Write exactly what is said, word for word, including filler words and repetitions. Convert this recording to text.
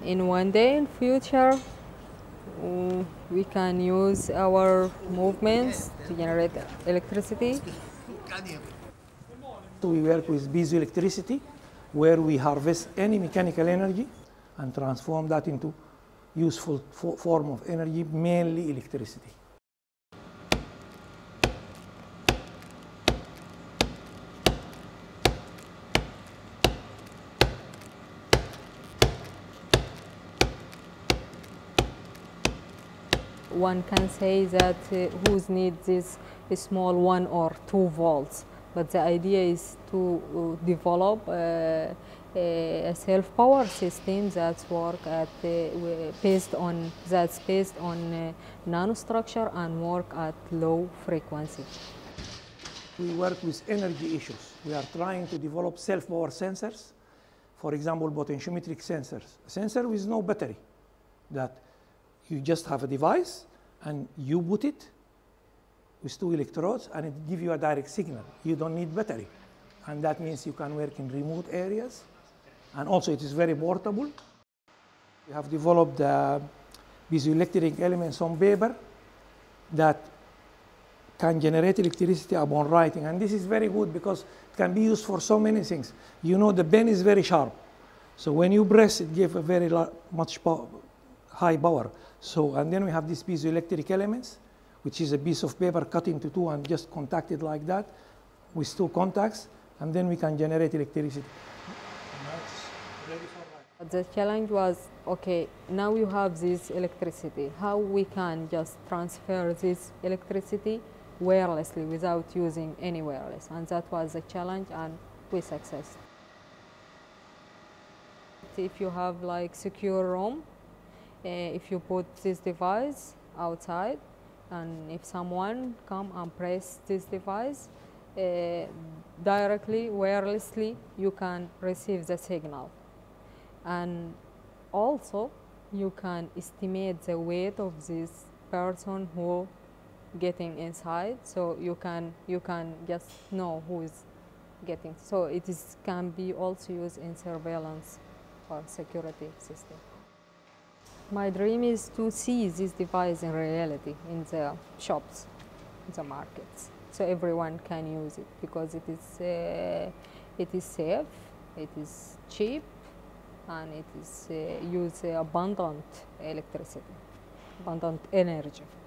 in one day in future, mm, we can use our movements to generate electricity. We work with piezoelectricity, where we harvest any mechanical energy and transform that into useful form of energy, mainly electricity. One can say that uh, who's need this small one or two volts, but the idea is to uh, develop uh, a self-power system that work at uh, based on that's based on uh, nanostructure and work at low frequency. We work with energy issues. We are trying to develop self-power sensors, for example, potentiometric sensors. A sensor with no battery, that you just have a device and you put it with two electrodes and it gives you a direct signal. You don't need battery. And that means you can work in remote areas. And also it is very portable. We have developed uh, piezoelectric elements on paper that can generate electricity upon writing. And this is very good because it can be used for so many things. You know, the pen is very sharp. So when you press, it gives a very much power, high power. So, and then we have these piezoelectric elements, which is a piece of paper cut into two and just contacted like that with two contacts, and then we can generate electricity. The challenge was, okay, now you have this electricity. How we can just transfer this electricity wirelessly without using any wireless? And that was a challenge, and we success. If you have like secure room, uh, if you put this device outside, and if someone come and press this device, uh, directly, wirelessly, you can receive the signal. And also, you can estimate the weight of this person who getting inside, so you can you can just know who is getting. So it is can be also used in surveillance or security system. My dream is to see this device in reality in the shops, in the markets, so everyone can use it because it is uh, it is safe, it is cheap, and it is uh, use abundant electricity, abundant energy.